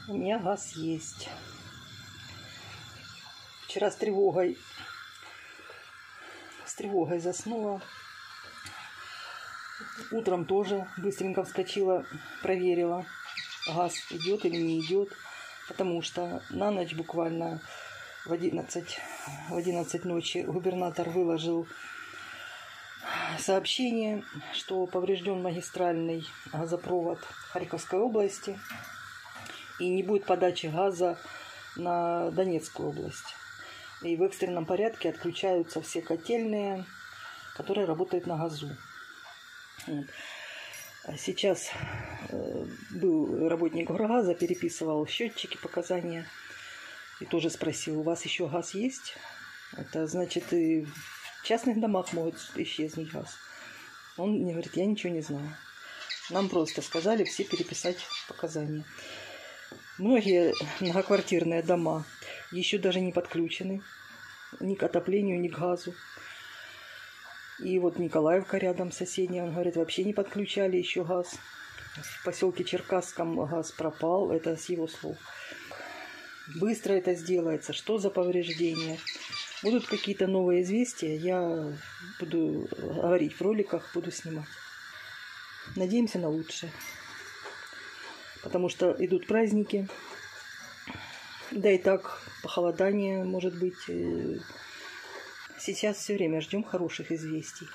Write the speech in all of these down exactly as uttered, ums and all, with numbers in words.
У меня газ есть. Вчера с тревогой, с тревогой заснула. Утром тоже быстренько вскочила, проверила, газ идет или не идет. Потому что на ночь буквально в одиннадцать, в одиннадцать ночи губернатор выложил сообщение, что поврежден магистральный газопровод Харьковской области и не будет подачи газа на Донецкую область. И в экстренном порядке отключаются все котельные, которые работают на газу. Сейчас был работник Горгаза, переписывал счетчики, показания. И тоже спросил, у вас еще газ есть? Это значит, и в частных домах может исчезнуть газ. Он мне говорит, я ничего не знаю. Нам просто сказали все переписать показания. Многие многоквартирные дома еще даже не подключены ни к отоплению, ни к газу. И вот Николаевка рядом соседняя, он говорит, вообще не подключали еще газ. В поселке Черкасском газ пропал, это с его слов. Быстро это сделается, что за повреждения. Будут какие-то новые известия, я буду говорить в роликах, буду снимать. Надеемся на лучшее. Потому что идут праздники. Да и так похолодание может быть. Сейчас все время ждем хороших известий.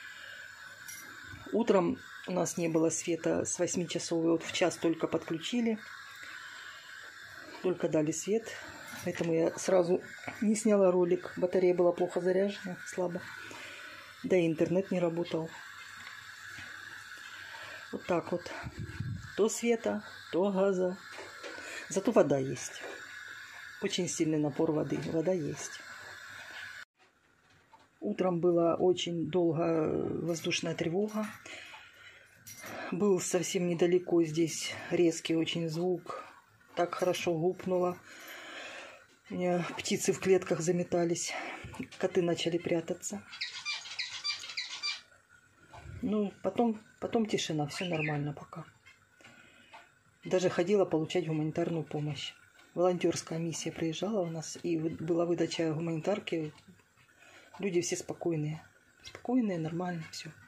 Утром у нас не было света с восьми часов, и вот в час только подключили. Только дали свет. Поэтому я сразу не сняла ролик. Батарея была плохо заряжена, слабо. Да и интернет не работал. Вот так вот. То света, то газа. Зато вода есть. Очень сильный напор воды. Вода есть. Утром была очень долго воздушная тревога. Был совсем недалеко здесь резкий очень звук. Так хорошо гупнуло. У меня птицы в клетках заметались. Коты начали прятаться. Ну, потом, потом тишина. Все нормально пока. Даже ходила получать гуманитарную помощь. Волонтерская миссия приезжала у нас. И была выдача гуманитарки. Люди все спокойные. Спокойные, нормально, все.